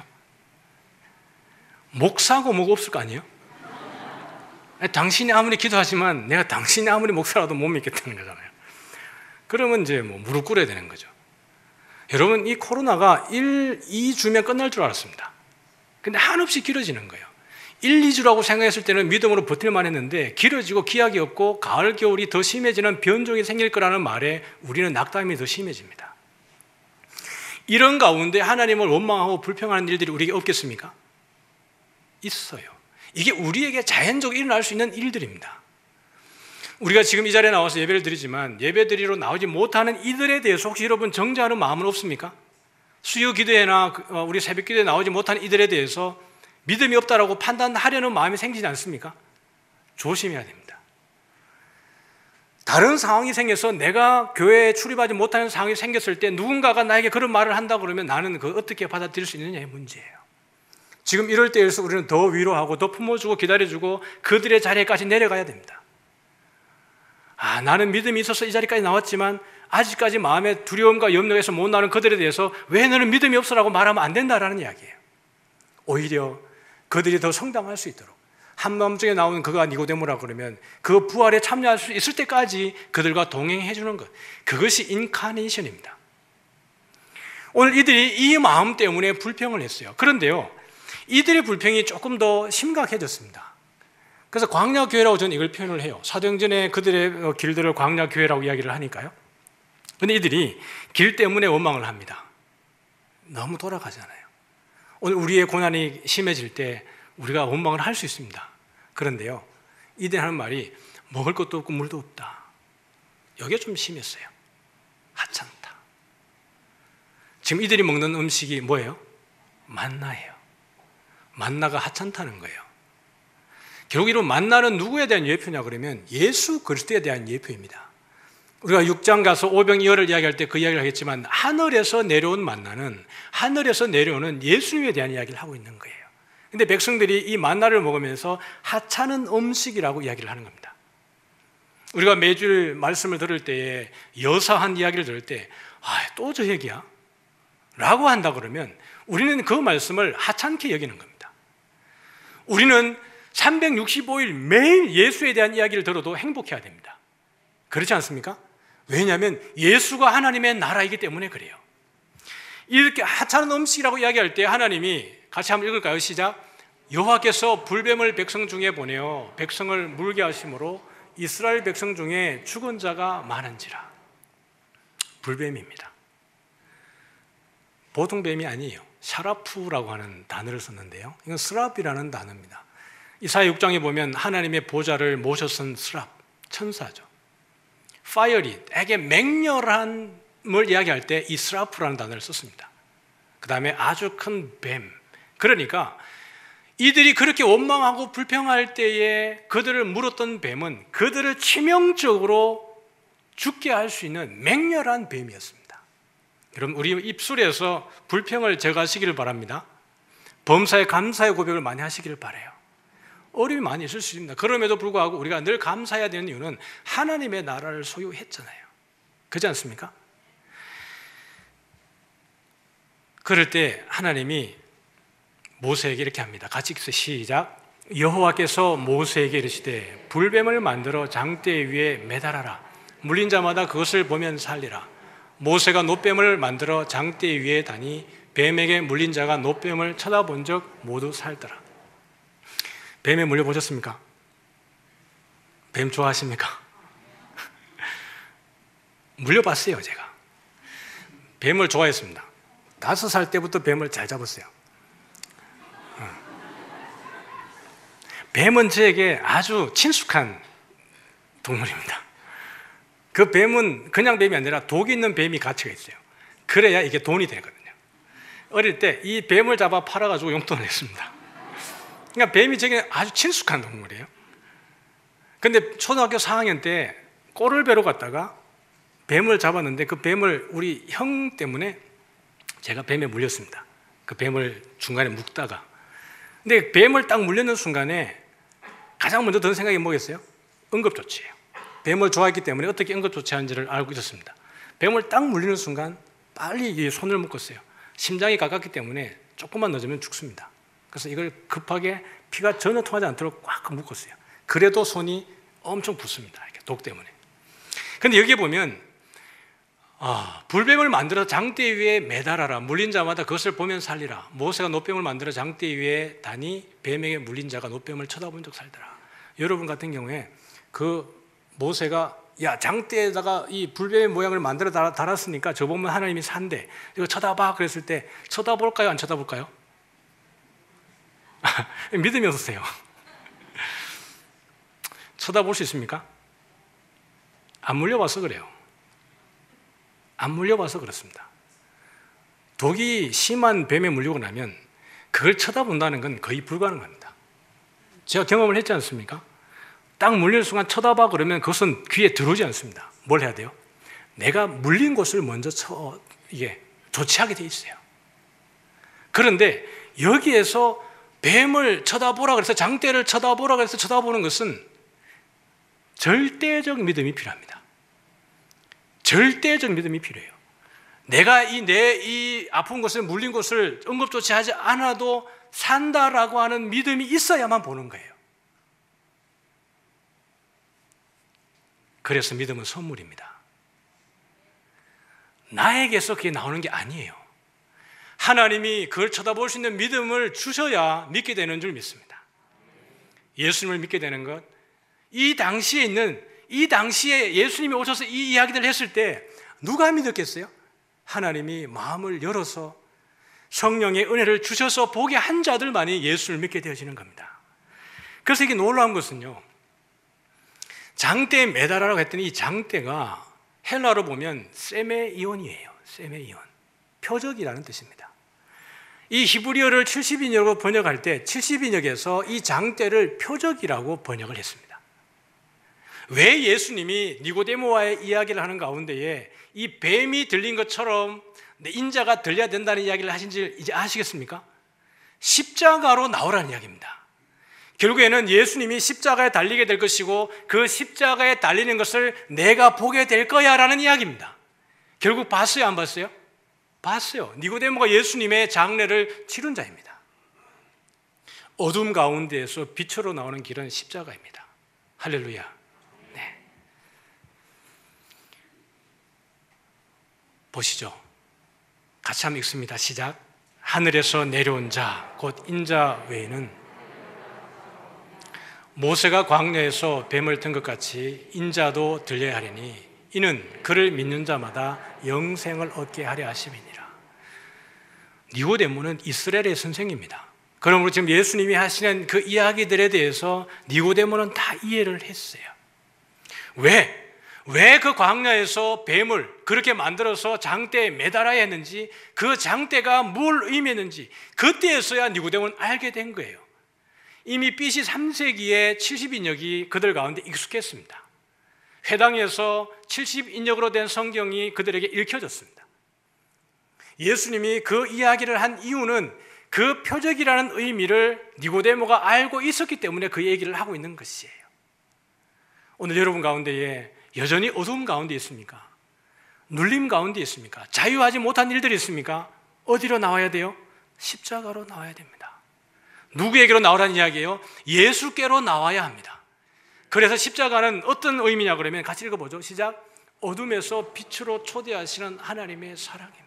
목 사고 목 없을 거 아니에요? 당신이 아무리 기도하지만 내가 당신이 아무리 목사라도 못 믿겠다는 거잖아요. 그러면 이제 뭐 무릎 꿇어야 되는 거죠. 여러분 이 코로나가 일, 이 주면 끝날 줄 알았습니다. 근데 한없이 길어지는 거예요. 일, 이 주라고 생각했을 때는 믿음으로 버틸만 했는데 길어지고 기약이 없고 가을, 겨울이 더 심해지는 변종이 생길 거라는 말에 우리는 낙담이 더 심해집니다. 이런 가운데 하나님을 원망하고 불평하는 일들이 우리에게 없겠습니까? 있어요. 이게 우리에게 자연적으로 일어날 수 있는 일들입니다. 우리가 지금 이 자리에 나와서 예배를 드리지만 예배 드리러 나오지 못하는 이들에 대해서 혹시 여러분 정죄하는 마음은 없습니까? 수요 기도회나 우리 새벽 기도에 나오지 못하는 이들에 대해서 믿음이 없다라고 판단하려는 마음이 생기지 않습니까? 조심해야 됩니다. 다른 상황이 생겨서 내가 교회에 출입하지 못하는 상황이 생겼을 때 누군가가 나에게 그런 말을 한다 그러면 나는 그걸 어떻게 받아들일 수 있느냐의 문제예요. 지금 이럴 때에서 우리는 더 위로하고 더 품어주고 기다려주고 그들의 자리에까지 내려가야 됩니다. 아, 나는 믿음이 있어서 이 자리까지 나왔지만 아직까지 마음에 두려움과 염려에서 못 나오는 그들에 대해서 왜 너는 믿음이 없어라고 말하면 안 된다라는 이야기예요. 오히려 그들이 더 성장할 수 있도록 한마음중에 나오는 그가 니고데모라 그러면 그 부활에 참여할 수 있을 때까지 그들과 동행해 주는 것, 그것이 인카네이션입니다. 오늘 이들이 이 마음 때문에 불평을 했어요. 그런데요, 이들의 불평이 조금 더 심각해졌습니다. 그래서 광야교회라고 저는 이걸 표현을 해요. 사도행전에 그들의 길들을 광야교회라고 이야기를 하니까요. 그런데 이들이 길 때문에 원망을 합니다. 너무 돌아가잖아요. 오늘 우리의 고난이 심해질 때 우리가 원망을 할 수 있습니다. 그런데요, 이들이 하는 말이 먹을 것도 없고 물도 없다. 이게 좀 심했어요. 하찮다. 지금 이들이 먹는 음식이 뭐예요? 만나예요. 만나가 하찮다는 거예요. 결국 이런 만나는 누구에 대한 예표냐 그러면 예수 그리스도에 대한 예표입니다. 우리가 육 장 가서 오병이어를 이야기할 때 그 이야기를 하겠지만 하늘에서 내려온 만나는 하늘에서 내려오는 예수님에 대한 이야기를 하고 있는 거예요. 근데 백성들이 이 만나를 먹으면서 하찮은 음식이라고 이야기를 하는 겁니다. 우리가 매주 말씀을 들을 때에 여사한 이야기를 들을 때 아, 또 저 얘기야? 라고 한다 그러면 우리는 그 말씀을 하찮게 여기는 겁니다. 우리는 삼백육십오 일 매일 예수에 대한 이야기를 들어도 행복해야 됩니다. 그렇지 않습니까? 왜냐하면 예수가 하나님의 나라이기 때문에 그래요. 이렇게 하찮은 음식이라고 이야기할 때 하나님이 같이 한번 읽을까요? 시작. 여호와께서 불뱀을 백성 중에 보내어 백성을 물게 하심으로 이스라엘 백성 중에 죽은 자가 많은지라. 불뱀입니다. 보통 뱀이 아니에요. 샤라푸라고 하는 단어를 썼는데요, 이건 스랍이라는 단어입니다. 이사야 육 장에 보면 하나님의 보좌를 모셔선 스랍, 천사죠. 파이어리, 되게 맹렬함을 이야기할 때 이 스라프라는 단어를 썼습니다. 그 다음에 아주 큰 뱀. 그러니까 이들이 그렇게 원망하고 불평할 때에 그들을 물었던 뱀은 그들을 치명적으로 죽게 할 수 있는 맹렬한 뱀이었습니다. 여러분, 우리 입술에서 불평을 제거하시기를 바랍니다. 범사에 감사의 고백을 많이 하시기를 바라요. 어려움이 많이 있을 수 있습니다. 그럼에도 불구하고 우리가 늘 감사해야 되는 이유는 하나님의 나라를 소유했잖아요. 그렇지 않습니까? 그럴 때 하나님이 모세에게 이렇게 합니다. 같이 읽으세요. 시작. 여호와께서 모세에게 이르시되 불뱀을 만들어 장대 위에 매달아라. 물린 자마다 그것을 보면 살리라. 모세가 놋뱀을 만들어 장대 위에 다니 뱀에게 물린 자가 놋뱀을 쳐다본 적 모두 살더라. 뱀에 물려보셨습니까? 뱀 좋아하십니까? 물려봤어요. 제가 뱀을 좋아했습니다. 다섯 살 때부터 뱀을 잘 잡았어요. 뱀은 저에게 아주 친숙한 동물입니다. 그 뱀은 그냥 뱀이 아니라 독이 있는 뱀이 가치가 있어요. 그래야 이게 돈이 되거든요. 어릴 때 이 뱀을 잡아 팔아가지고 용돈을 냈습니다. 그러니까 뱀이 제게 아주 친숙한 동물이에요. 근데 초등학교 사 학년 때 꼴을 배러 갔다가 뱀을 잡았는데 그 뱀을 우리 형 때문에 제가 뱀에 물렸습니다. 그 뱀을 중간에 묶다가. 근데 뱀을 딱 물렸는 순간에 가장 먼저 드는 생각이 뭐겠어요? 응급조치예요. 뱀을 좋아했기 때문에 어떻게 응급조치하는지를 알고 있었습니다. 뱀을 딱 물리는 순간 빨리 손을 묶었어요. 심장이 가깝기 때문에 조금만 늦으면 죽습니다. 그래서 이걸 급하게 피가 전혀 통하지 않도록 꽉 묶었어요. 그래도 손이 엄청 붓습니다. 이렇게 독 때문에. 근데 여기에 보면 아, 불뱀을 만들어 장대 위에 매달아라. 물린 자마다 그것을 보면 살리라. 모세가 놋뱀을 만들어 장대 위에 다니 뱀에게 물린 자가 놋뱀을 쳐다본 적 살더라. 여러분 같은 경우에 그 모세가 야, 장대에다가 이 불뱀의 모양을 만들어 달았으니까 저 보면 하나님이 산대. 이거 쳐다봐. 그랬을 때 쳐다볼까요? 안 쳐다볼까요? 믿음이 없으세요. 쳐다볼 수 있습니까? 안 물려봐서 그래요. 안 물려봐서 그렇습니다. 독이 심한 뱀에 물리고 나면 그걸 쳐다본다는 건 거의 불가능합니다. 제가 경험을 했지 않습니까? 딱 물리는 순간 쳐다봐 그러면 그것은 귀에 들어오지 않습니다. 뭘 해야 돼요? 내가 물린 곳을 먼저 쳐, 이게 조치하게 돼 있어요. 그런데 여기에서 뱀을 쳐다보라 그래서 장대를 쳐다보라 그래서 쳐다보는 것은 절대적 믿음이 필요합니다. 절대적 믿음이 필요해요. 내가 이 내 이 아픈 곳을 물린 곳을 응급조치하지 않아도 산다라고 하는 믿음이 있어야만 보는 거예요. 그래서 믿음은 선물입니다. 나에게서 그게 나오는 게 아니에요. 하나님이 그걸 쳐다볼 수 있는 믿음을 주셔야 믿게 되는 줄 믿습니다. 예수님을 믿게 되는 것, 이 당시에 있는 이 당시에 예수님이 오셔서 이 이야기들을 했을 때 누가 믿었겠어요? 하나님이 마음을 열어서 성령의 은혜를 주셔서 보게 한 자들만이 예수를 믿게 되어지는 겁니다. 그래서 이게 놀라운 것은요, 장대에 매달아라고 했더니 이 장대가 헬라어로 보면 세메이온이에요. 세메이온, 표적이라는 뜻입니다. 이 히브리어를 칠십 인역으로 번역할 때 칠십 인역에서 이 장대를 표적이라고 번역을 했습니다. 왜 예수님이 니고데모와의 이야기를 하는 가운데에 이 뱀이 들린 것처럼 내 인자가 들려야 된다는 이야기를 하신지 이제 아시겠습니까? 십자가로 나오라는 이야기입니다. 결국에는 예수님이 십자가에 달리게 될 것이고 그 십자가에 달리는 것을 내가 보게 될 거야 라는 이야기입니다. 결국 봤어요, 안 봤어요? 봤어요. 니고데모가 예수님의 장례를 치른 자입니다. 어둠 가운데에서 빛으로 나오는 길은 십자가입니다. 할렐루야. 네. 보시죠. 같이 한번 읽습니다. 시작. 하늘에서 내려온 자, 곧 인자 외에는 모세가 광야에서 뱀을 든 것 같이 인자도 들려야 하리니 이는 그를 믿는 자마다 영생을 얻게 하려 하심이니라. 니고데모는 이스라엘의 선생입니다. 그러므로 지금 예수님이 하시는 그 이야기들에 대해서 니고데모는 다 이해를 했어요. 왜? 왜 그 광야에서 뱀을 그렇게 만들어서 장대에 매달아야 했는지, 그 장대가 뭘 의미했는지 그때에서야 니고데모는 알게 된 거예요. 이미 비씨 삼 세기에 칠십 인역이 그들 가운데 익숙했습니다. 회당에서 칠십 인역으로 된 성경이 그들에게 읽혀졌습니다. 예수님이 그 이야기를 한 이유는 그 표적이라는 의미를 니고데모가 알고 있었기 때문에 그 얘기를 하고 있는 것이에요. 오늘 여러분 가운데에 여전히 어두움 가운데 있습니까? 눌림 가운데 있습니까? 자유하지 못한 일들이 있습니까? 어디로 나와야 돼요? 십자가로 나와야 됩니다. 누구에게로 나오라는 이야기예요? 예수께로 나와야 합니다. 그래서 십자가는 어떤 의미냐 그러면 같이 읽어보죠. 시작. 어둠에서 빛으로 초대하시는 하나님의 사랑입니다.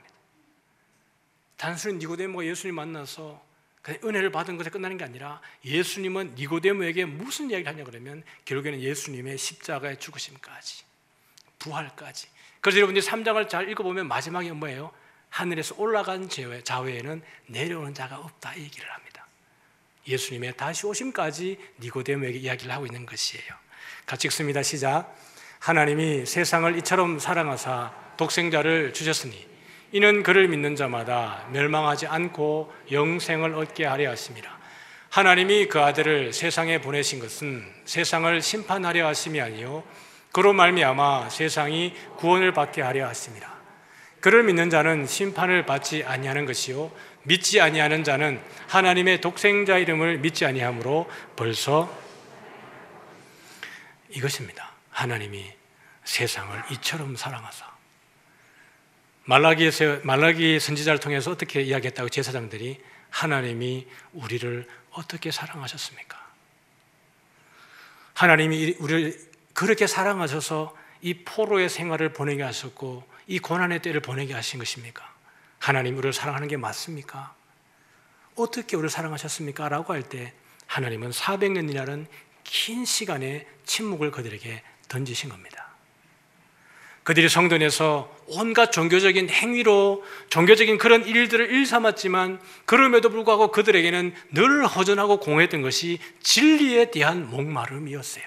단순히 니고데모가 예수님 만나서 은혜를 받은 것에 끝나는 게 아니라 예수님은 니고데모에게 무슨 이야기를 하냐 그러면 결국에는 예수님의 십자가의 죽으심까지, 부활까지. 그래서 여러분들이 삼 장을 잘 읽어보면 마지막에 뭐예요? 하늘에서 올라간 자 외에는 내려오는 자가 없다, 이 얘기를 합니다. 예수님의 다시 오심까지 니고데모에게 이야기를 하고 있는 것이에요. 같이 읽습니다. 시작. 하나님이 세상을 이처럼 사랑하사 독생자를 주셨으니 이는 그를 믿는 자마다 멸망하지 않고 영생을 얻게 하려 하심이라. 하나님이 그 아들을 세상에 보내신 것은 세상을 심판하려 하심이 아니요 그로 말미암아 세상이 구원을 받게 하려 하심이라. 그를 믿는 자는 심판을 받지 아니하는 것이요 믿지 아니하는 자는 하나님의 독생자 이름을 믿지 아니하므로 벌써 이것입니다. 하나님이 세상을 이처럼 사랑하사. 말라기에서, 말라기 선지자를 통해서 어떻게 이야기했다고 제사장들이 하나님이 우리를 어떻게 사랑하셨습니까? 하나님이 우리를 그렇게 사랑하셔서 이 포로의 생활을 보내게 하셨고 이 고난의 때를 보내게 하신 것입니까? 하나님 우리를 사랑하는 게 맞습니까? 어떻게 우리를 사랑하셨습니까? 라고 할 때 하나님은 사백 년이라는 긴 시간의 침묵을 그들에게 던지신 겁니다. 그들이 성전에서 온갖 종교적인 행위로 종교적인 그런 일들을 일삼았지만 그럼에도 불구하고 그들에게는 늘 허전하고 공허했던 것이 진리에 대한 목마름이었어요.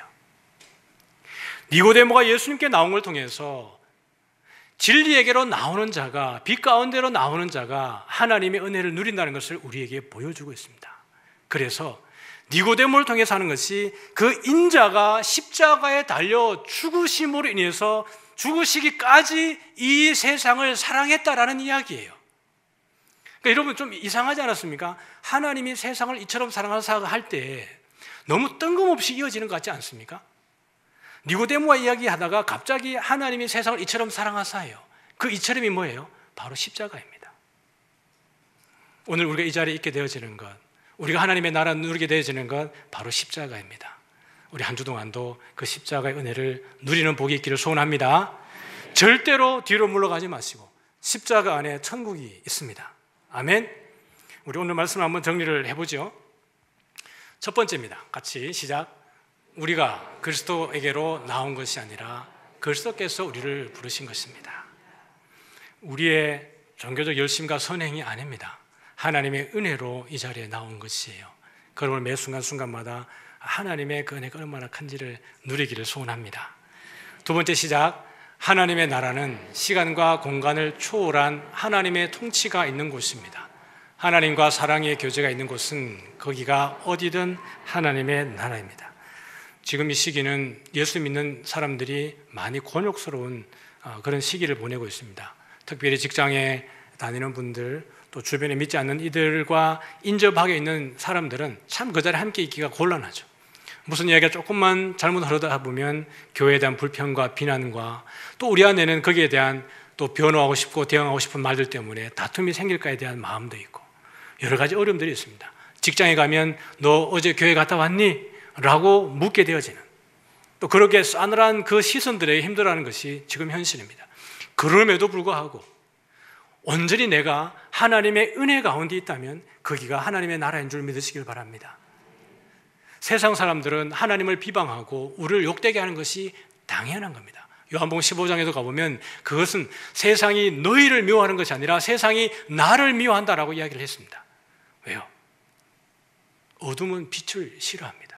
니고데모가 예수님께 나온 걸 통해서 진리에게로 나오는 자가, 빛 가운데로 나오는 자가 하나님의 은혜를 누린다는 것을 우리에게 보여주고 있습니다. 그래서 니고데모를 통해서 하는 것이 그 인자가 십자가에 달려 죽으심으로 인해서 죽으시기까지 이 세상을 사랑했다라는 이야기예요. 그러니까 여러분 좀 이상하지 않았습니까? 하나님이 세상을 이처럼 사랑하사 할 때 너무 뜬금없이 이어지는 것 같지 않습니까? 니고데모와 이야기하다가 갑자기 하나님이 세상을 이처럼 사랑하사요. 그 이처럼이 뭐예요? 바로 십자가입니다. 오늘 우리가 이 자리에 있게 되어지는 것, 우리가 하나님의 나라 누리게 되어지는 것 바로 십자가입니다. 우리 한 주 동안도 그 십자가의 은혜를 누리는 복이 있기를 소원합니다. 절대로 뒤로 물러가지 마시고 십자가 안에 천국이 있습니다. 아멘. 우리 오늘 말씀을 한번 정리를 해보죠. 첫 번째입니다. 같이 시작. 우리가 그리스도에게로 나온 것이 아니라 그리스도께서 우리를 부르신 것입니다. 우리의 종교적 열심과 선행이 아닙니다. 하나님의 은혜로 이 자리에 나온 것이에요. 그러므로 매 순간순간마다 하나님의 그 은혜가 얼마나 큰지를 누리기를 소원합니다. 두 번째 시작. 하나님의 나라는 시간과 공간을 초월한 하나님의 통치가 있는 곳입니다. 하나님과 사랑의 교제가 있는 곳은 거기가 어디든 하나님의 나라입니다. 지금 이 시기는 예수 믿는 사람들이 많이 곤욕스러운 그런 시기를 보내고 있습니다. 특별히 직장에 다니는 분들, 또 주변에 믿지 않는 이들과 인접하게 있는 사람들은 참 그 자리에 함께 있기가 곤란하죠. 무슨 이야기가 조금만 잘못 흐르다 보면 교회에 대한 불평과 비난과 또 우리 안에는 거기에 대한 또 변호하고 싶고 대응하고 싶은 말들 때문에 다툼이 생길까에 대한 마음도 있고 여러 가지 어려움들이 있습니다. 직장에 가면 너 어제 교회 갔다 왔니? 라고 묻게 되어지는, 또 그렇게 싸늘한 그 시선들에 힘들어하는 것이 지금 현실입니다. 그럼에도 불구하고 온전히 내가 하나님의 은혜 가운데 있다면 거기가 하나님의 나라인 줄 믿으시길 바랍니다. 세상 사람들은 하나님을 비방하고 우리를 욕되게 하는 것이 당연한 겁니다. 요한복음 십오 장에도 가보면 그것은 세상이 너희를 미워하는 것이 아니라 세상이 나를 미워한다라고 이야기를 했습니다. 왜요? 어둠은 빛을 싫어합니다.